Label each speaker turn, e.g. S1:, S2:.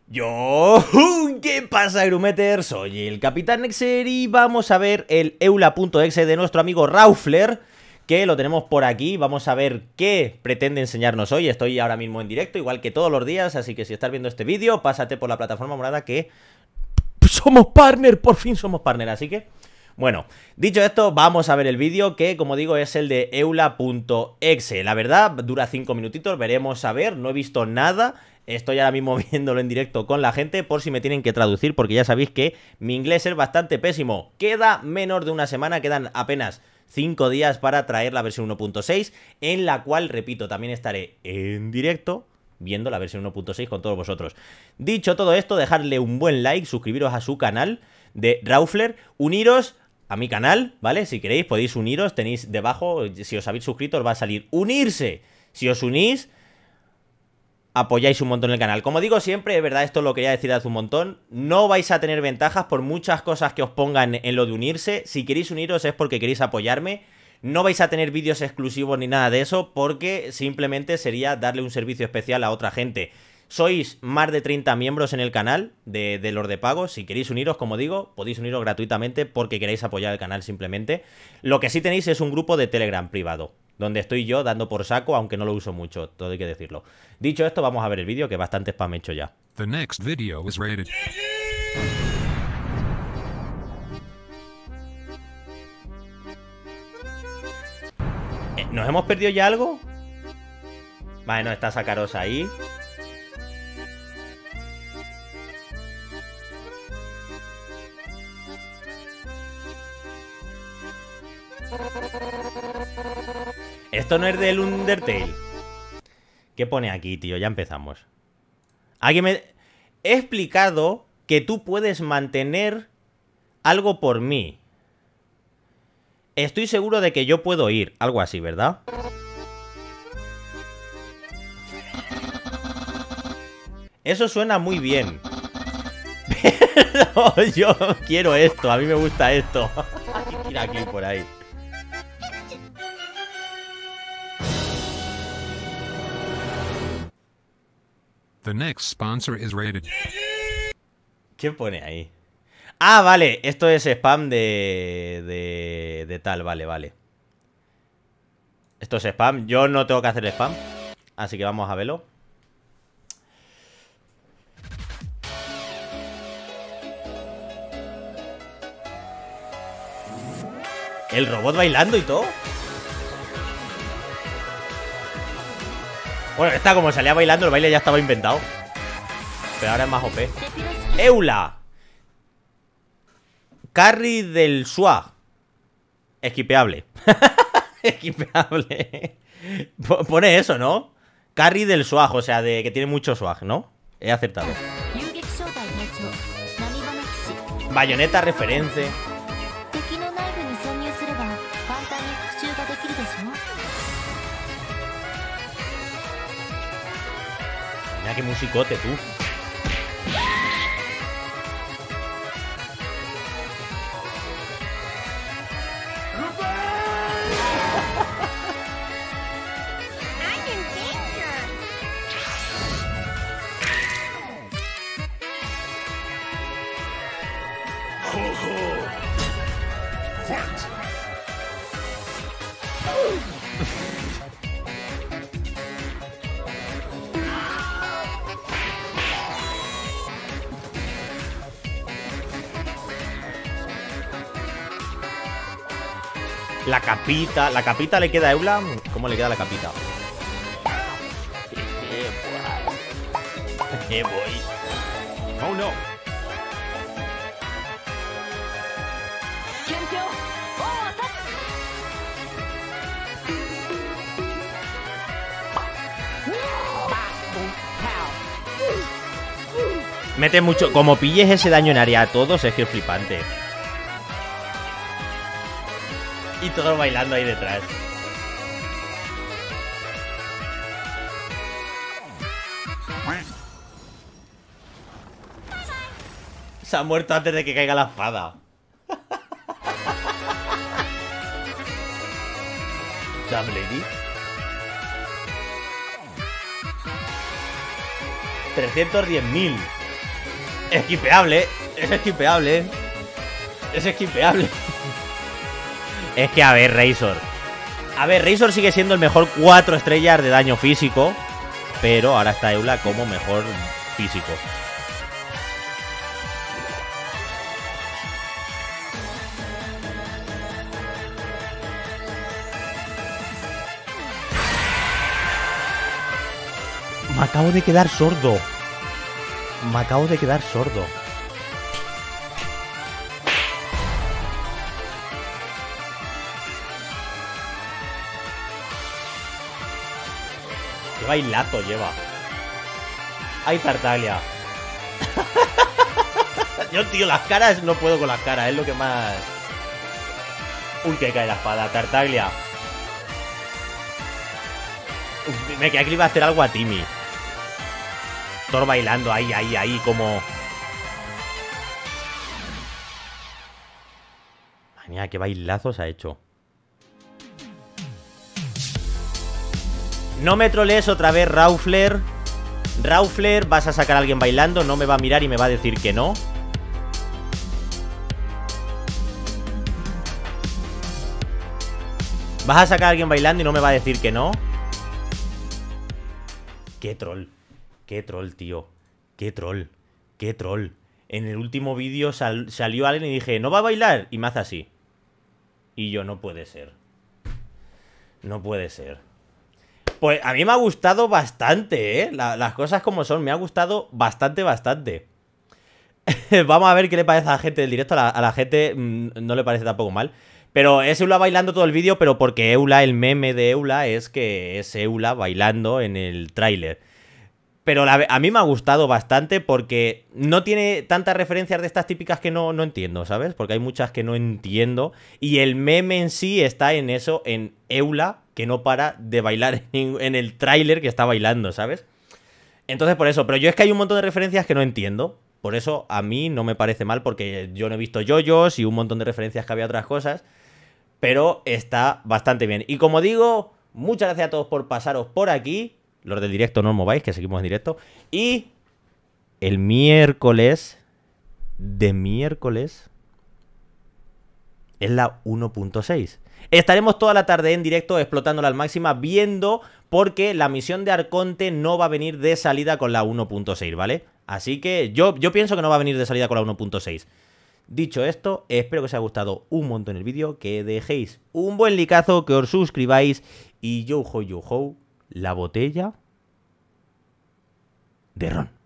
S1: Yo, ¿qué pasa, Grumeter? Soy el Capitán Nexer y vamos a ver el Eula.exe de nuestro amigo Raufler, que lo tenemos por aquí. Vamos a ver qué pretende enseñarnos hoy. Estoy ahora mismo en directo, igual que todos los días, así que si estás viendo este vídeo, pásate por la plataforma morada que somos partner, por fin somos partner, así que... Bueno, dicho esto, vamos a ver el vídeo que, como digo, es el de Eula.exe. La verdad, dura 5 minutitos, veremos a ver, no he visto nada. Estoy ahora mismo viéndolo en directo con la gente por si me tienen que traducir, porque ya sabéis que mi inglés es bastante pésimo. Queda menos de una semana, quedan apenas 5 días para traer la versión 1.6, en la cual, repito, también estaré en directo viendo la versión 1.6 con todos vosotros. Dicho todo esto, dejadle un buen like, suscribiros a su canal de Raufler, uniros a mi canal, ¿vale? Si queréis podéis uniros, tenéis debajo, si os habéis suscrito os va a salir unirse. Si os unís, apoyáis un montón el canal. Como digo siempre, de verdad, esto es lo que quería decir hace un montón, no vais a tener ventajas por muchas cosas que os pongan en lo de unirse. Si queréis uniros es porque queréis apoyarme. No vais a tener vídeos exclusivos ni nada de eso, porque simplemente sería darle un servicio especial a otra gente. Sois más de 30 miembros en el canal de los de pago. Si queréis uniros, como digo, podéis uniros gratuitamente porque queréis apoyar el canal simplemente. Lo que sí tenéis es un grupo de Telegram privado, donde estoy yo dando por saco, aunque no lo uso mucho, todo hay que decirlo. Dicho esto, vamos a ver el vídeo, que bastante spam he hecho ya.
S2: The next video is rated.
S1: ¿Nos hemos perdido ya algo? Vale, no, está Sacarosa ahí. Esto no es del Undertale. ¿Qué pone aquí, tío? Ya empezamos. Aquí me... He explicado que tú puedes mantener algo por mí. Estoy seguro de que yo puedo ir. Algo así, ¿verdad? Eso suena muy bien. Pero yo quiero esto. A mí me gusta esto. Tira aquí por ahí.
S2: The next sponsor is rated.
S1: ¿Qué pone ahí? Ah, vale, esto es spam de tal, vale. Esto es spam, yo no tengo que hacer spam, así que vamos a verlo. El robot bailando y todo. Bueno, esta como salía bailando, el baile ya estaba inventado. Pero ahora es más OP. Eula. Carry del swag. Esquipeable. Esquipeable. Pone eso, ¿no? Carry del swag, o sea, de que tiene mucho swag, ¿no? He acertado. Bayonetta referencia. Mira qué musicote, tú. La capita le queda a Eula. ¿Cómo le queda la capita? Voy. Oh no. Mete mucho. Como pilles ese daño en área a todos, es que es flipante. Y todos bailando ahí detrás. Se ha muerto antes de que caiga la espada. Damn lady. 310.000. Esquipeable, es esquipeable. Es esquipeable. Es que, a ver, Razor. A ver, Razor sigue siendo el mejor 4 estrellas de daño físico, pero ahora está Eula como mejor físico. Me acabo de quedar sordo. Me acabo de quedar sordo. Qué bailazo lleva. Ay, Tartaglia. Yo, tío, las caras no puedo con las caras. Es lo que más... Uy, que cae la espada. Tartaglia. Uf, me queda que le iba a hacer algo a Timmy. Thor bailando ahí, como... Madre mía, qué bailazos ha hecho. No me trolees otra vez, Raufler. Raufler, vas a sacar a alguien bailando, no me va a mirar y me va a decir que no. Vas a sacar a alguien bailando y no me va a decir que no. Qué troll. Qué troll, tío. Qué troll. Qué troll. En el último vídeo salió alguien y dije, ¿no va a bailar? Y me hace así. Y yo, no puede ser. No puede ser. Pues a mí me ha gustado bastante, ¿eh? Las cosas como son. Me ha gustado bastante. Vamos a ver qué le parece a la gente del directo. A la gente no le parece tampoco mal. Pero es Eula bailando todo el vídeo, pero porque Eula, el meme de Eula es que es Eula bailando en el tráiler. Pero a mí me ha gustado bastante porque no tiene tantas referencias de estas típicas que no entiendo, ¿sabes? Porque hay muchas que no entiendo. Y el meme en sí está en eso, en Eula, que no para de bailar en el tráiler que está bailando, ¿sabes? Entonces por eso, pero yo es que hay un montón de referencias que no entiendo. Por eso a mí no me parece mal, porque yo no he visto yoyos y un montón de referencias que había otras cosas. Pero está bastante bien. Y como digo, muchas gracias a todos por pasaros por aquí. Los del directo no os mováis, que seguimos en directo. Y el miércoles es la 1.6. Estaremos toda la tarde en directo explotándola al máxima, viendo porque la misión de Arconte no va a venir de salida con la 1.6, ¿vale? Así que yo pienso que no va a venir de salida con la 1.6. Dicho esto, espero que os haya gustado un montón el vídeo, que dejéis un buen likeazo, que os suscribáis y yo ho, la botella de ron.